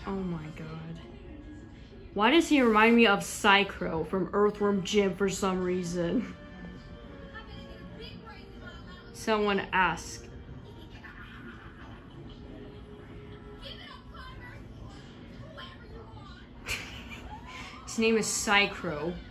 Oh my god. Why does he remind me of Psycrow from Earthworm Jim for some reason? Someone asked. His name is Psycrow.